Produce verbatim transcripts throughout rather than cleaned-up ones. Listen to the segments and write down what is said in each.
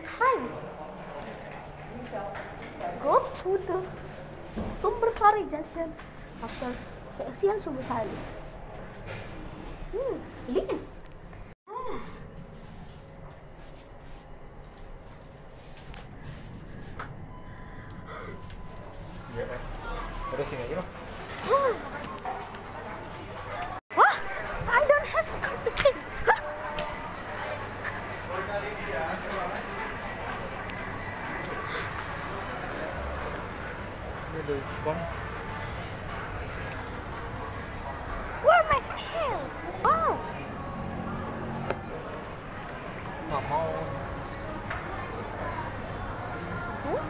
time. Go to the Sumbersari Junction after Asian Sumbersari. Hmm, leave. Ah. Ya, terus sini aja loh. Wah, I don't have certificate. Huh? Ini ada diskon. Where my hair? Wow. Nggak mau. Huh?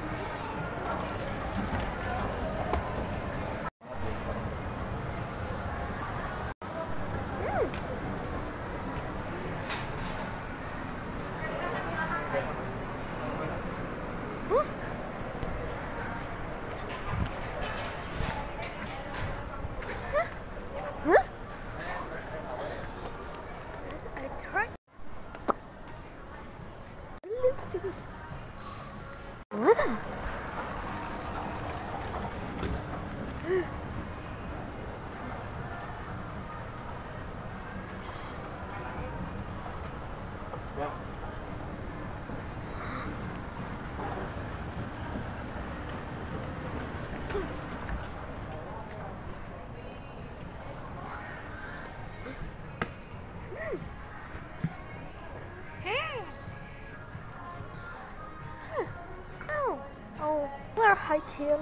High kill.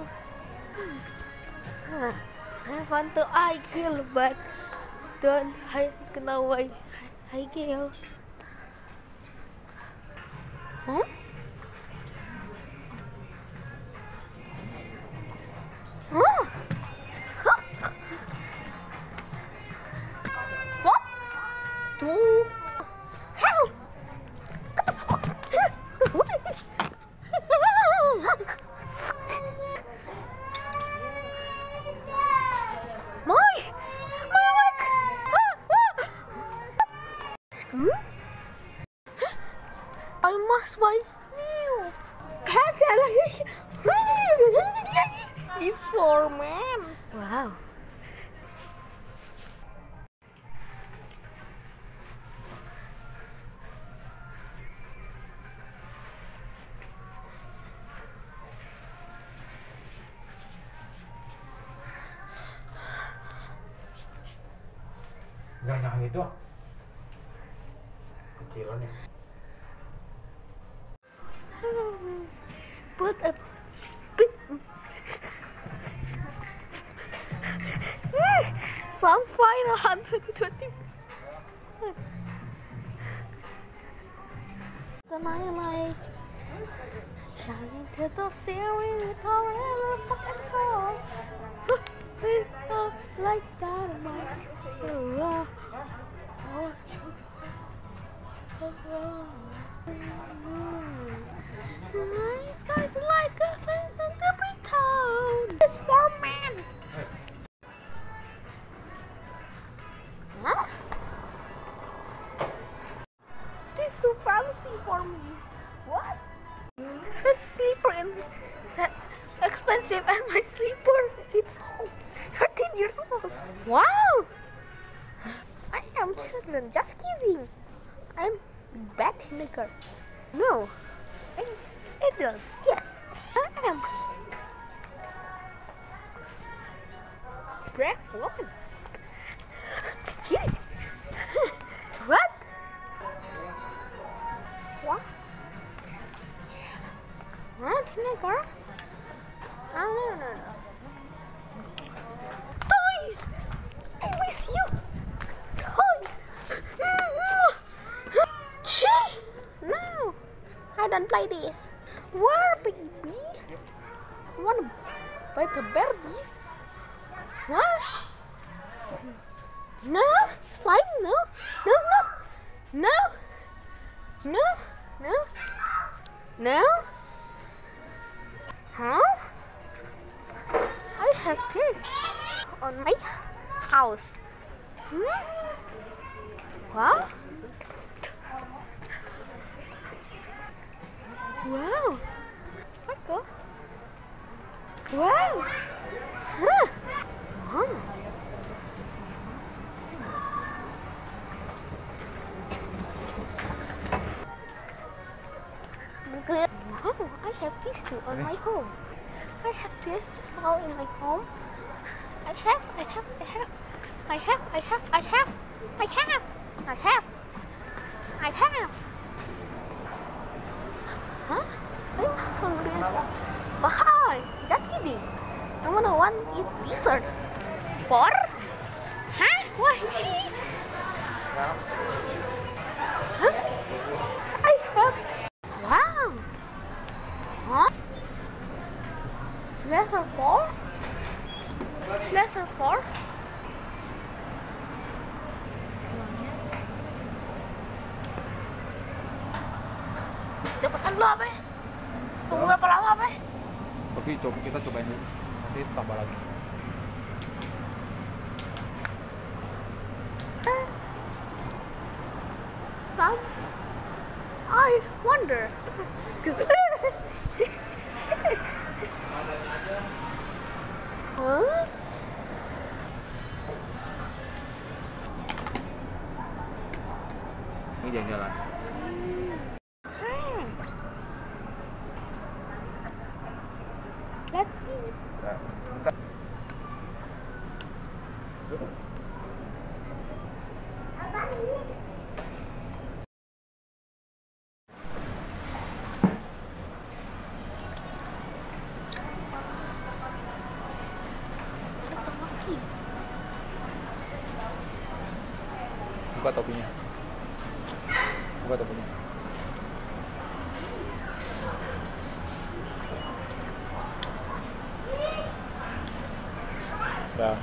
Huh. I want to high kill, but don't high kena high high kill. Huh? Huh? What? Two. Help! What the fuck? I must buy new. Can't tell it's for man. Wow. Jangan itu. Kecilannya. Put a bit. Some final hundred twenty. The nightlight shining to the ceiling with our electric exhaust. With a light dynamite. Oh, oh, oh. Nice guys like a face in every town. It's for men. Huh? This is too fancy for me. What? My sleeper and expensive, and my sleeper it's thirteen years old. Wow! I am children. Just kidding. I'm bad maker. No, I'm adult. Yes, I am. Brave woman. Yeah. What? What? Huh, teenager? No, no, no, no. Toys! I miss you. Toys. No, I don't play this. Where, baby? Wanna buy the Barbie? What? No, slime? No, no, no, no, no, no, no. Huh? I have this on my house. Hmm? What? Wow. Aku. Wow. Huh. Huh. Wow, I have this too on my home. I have this all in my home. I have, I have, I have, I have, I have, I have, I have, I have, I have. Huh? I'm hungry. But hi, just kidding. I wanna want to eat dessert. For? Huh? Why she? Huh? I have. Wow. Huh? Lesser four? Lesser force? Dia pesan dulu apa ya? Tunggu berapa lama apa ya? Tapi coba kita cobain dulu. Nanti tambah lagi. Some? I wonder. Huh? Ini jalan-jalan. Hmm. Let's eat. Buka topinya. Buka topinya. Ya.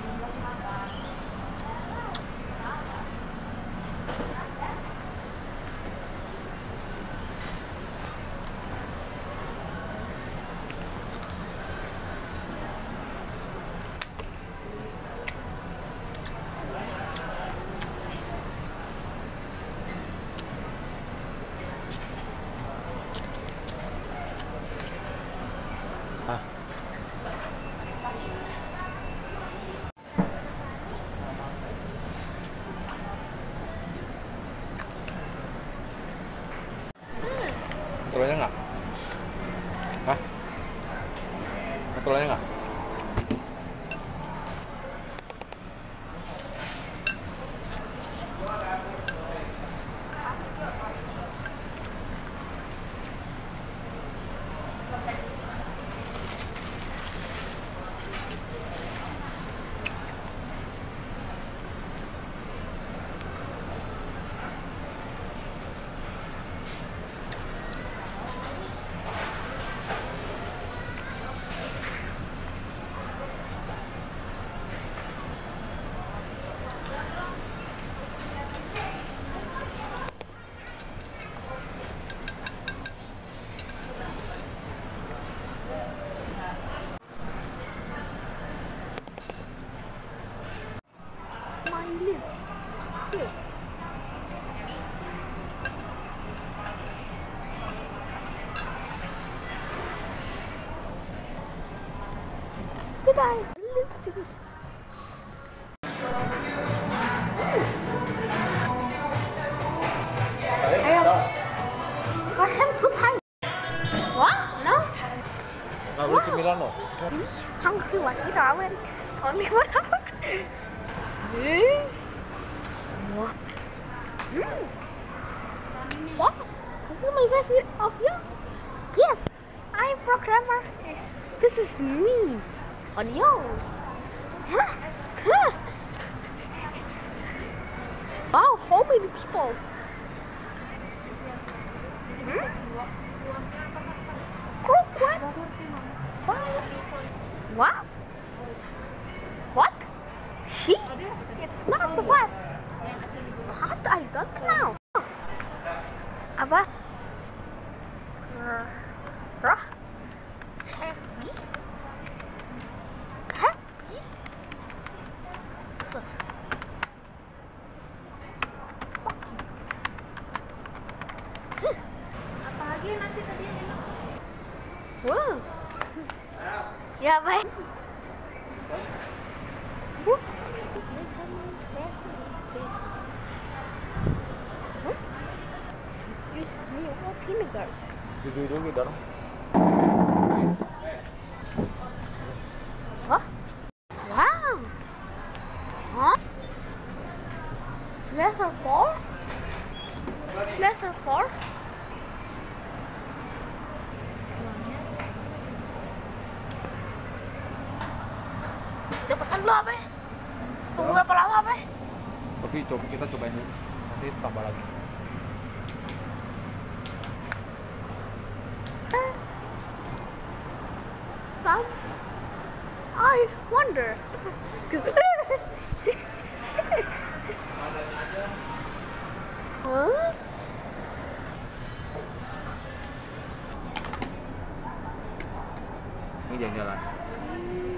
Ah. Kontrolnya nggak? Hah? Kontrolnya nggak? My lip. Here. Goodbye. Lipsticks. Russian two times. What? No? Nggak boleh cemilan loh. Hungry want to eat ramen. Only one hour. Eh? What? Mm. What? This is my best of you? Yes, I'm programmer. Yes. This is me. On you. Huh? Huh? Wow, how many people? Hmm? Crook, what? What? What? She? It's not what? What? I don't know. Apa? Roh? Happy? Happy? Sus. Fuck you. Huh. Apa lagi? Wow. Ya baik. Uh. Just use me what vinegar. Jujur dulu dong. Huh? Wow. Huh? Lesser force? Lesser force? Kita pesan dulu apa ya? Tunggu berapa lama apa ya? Tapi coba kita cobain dulu. Nanti tambah lagi. Some I wonder. Huh? Ini jalan-jalan.